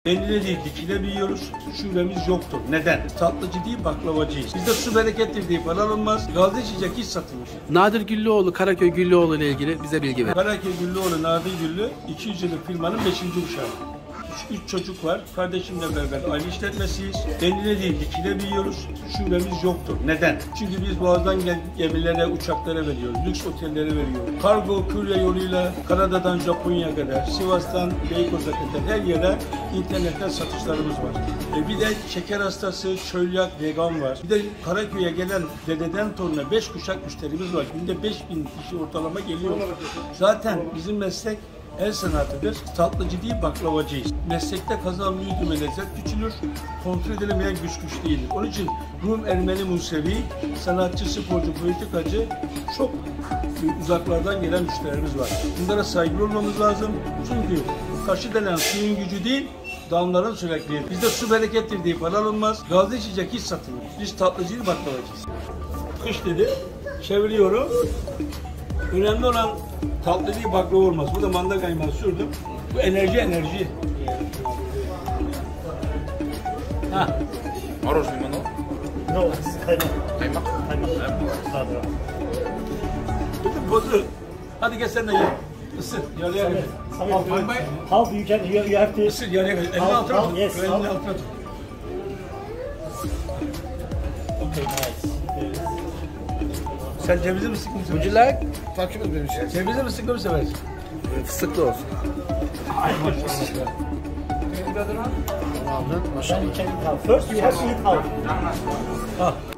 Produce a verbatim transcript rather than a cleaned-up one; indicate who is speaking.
Speaker 1: Eline değil dikine büyüyoruz. Şubemiz yoktur. Neden? Tatlıcı değil baklavacıyız. Bizde su berekettir deyip aranılmaz. Gazlı içecek hiç satılır.
Speaker 2: Nadir Güllüoğlu, Karaköy Güllüoğlu ile ilgili bize bilgi ver.
Speaker 1: Karaköy Güllüoğlu Nadir Güllü iki yüz yıllık firmanın beşinci uşağı. Üç çocuk var. Kardeşimle beraber aile işletmesiyiz. Eline değil dikine büyüyoruz. Şubemiz yoktur. Neden? Çünkü biz boğazdan gelen gemilere, uçaklara veriyoruz. Lüks otellere veriyoruz. Kargo, kurye yoluyla Kanada'dan Japonya'ya kadar, Sivas'tan Beykoz'a kadar her yere internetten satışlarımız var. E bir de şeker hastası, çölyak, vegan var. Bir de Karaköy'e gelen dededen toruna beş kuşak müşterimiz var. Günde beş bin kişi ortalama geliyor. Zaten bizim meslek el sanatıdır. Tatlıcı değil baklavacıyız. Meslekte kazanımlı yudum lezzet küçülür. Kontrol edilemeyen güç güç değildir. Onun için Rum, Ermeni, Musevi, sanatçı, sporcu, politikacı çok uzaklardan gelen müşterilerimiz var. Bunlara saygılı olmamız lazım. Çünkü taşı denen suyun gücü değil, damların sürekliliği. Bizde su berekettir deyip aranılmaz. Gazlı içecek hiç satılır. Biz tatlıcıyız, baklavacıyız. Kış dedi, çeviriyorum. Önemli olan tatlı değil baklava olmaz. Bu da manda kaymağı sürdüm. Bu enerji enerji. Ha.
Speaker 3: Moroz limonu.
Speaker 4: No, it's kaymak.
Speaker 3: Kaymak.
Speaker 4: Kaymak.
Speaker 1: Bütün bozu. Hadi gel sen de ye. Isır. Yarıya gel.
Speaker 4: How you can you, you have to
Speaker 1: Isır yarıya gel. Elini
Speaker 4: How-
Speaker 1: altına
Speaker 4: how-
Speaker 1: tut.
Speaker 4: yes,
Speaker 1: Elini
Speaker 4: how-
Speaker 1: altına tut.
Speaker 4: Okay, nice.
Speaker 1: Sen cevizi mi sıkı mı
Speaker 2: Would
Speaker 1: seversin?
Speaker 2: you like? Takip et beni.
Speaker 1: Cevizi mi sıkı mı seversin?
Speaker 2: Fıstıklı olsun.
Speaker 1: Ay maşallah.
Speaker 2: Tamamdır. Maşallah.
Speaker 4: Then you can eat half. First you have to eat half.
Speaker 1: Ah.